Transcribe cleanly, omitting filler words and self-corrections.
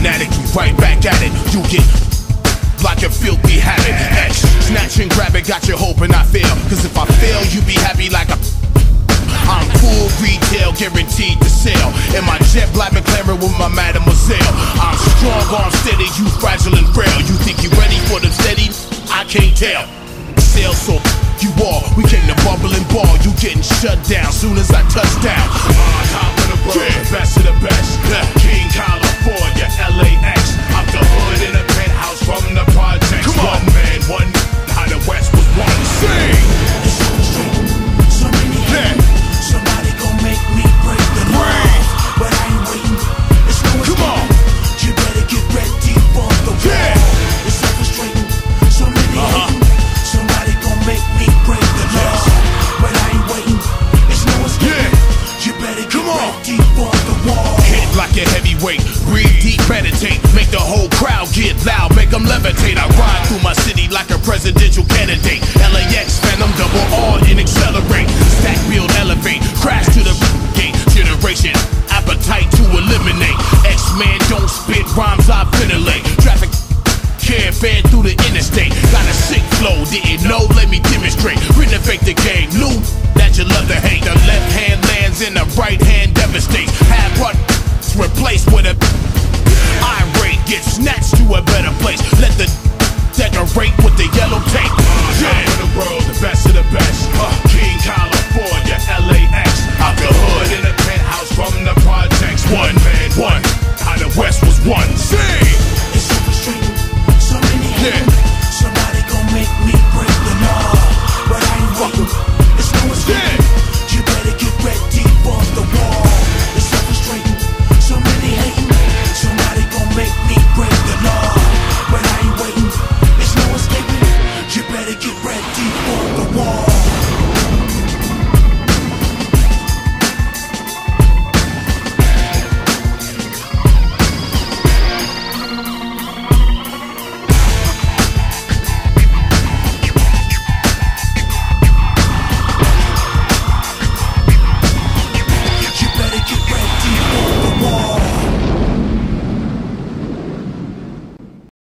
fanatic, you right back at it. You get like a filthy habit. X, snatch and grab it, got you hoping I fail. Cause if I fail, you be happy like I'm full retail, guaranteed to sell. In my jet black McLaren with my mademoiselle. I'm strong, arm steady, you fragile and frail. You think you ready for them steady? I can't tell. Sell so you all, we came to bubble and ball. You getting shut down soon as I touch down. On top of the world, yeah. Best of the best. King California, LAX. I'm the hood in a penthouse from the projects. Come on, man, one how the West was one. Sing. So many hate. Somebody gon' make me break the law, but I ain't waiting. It's no escape. Come on. You better get ready for the war. Yeah. It's so frustrating. So many hate. Somebody gon' make me break the law, but I ain't waiting. It's no escape. You better get ready for the war. Hit like a heavyweight, breathe deep, meditate, make the whole crowd get loud, make them levitate. I ride through my city like a presidential candidate. LAX, phantom, double R and accelerate. Stack, build, elevate, crash to the gate. Generation, appetite to eliminate. X-Man don't spit rhymes, I ventilate. Traffic caravan through the interstate. Got a sick flow, didn't know, let me demonstrate. Renovate the game, new that you love to hate. The left hand lands and the right hand devastates. Half what replaced with a